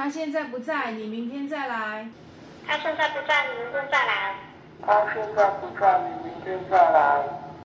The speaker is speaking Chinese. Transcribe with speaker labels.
Speaker 1: 他现在不在，你明天再来。
Speaker 2: 他现在不在，你明天再来。
Speaker 3: 他现在不在，你明天再来。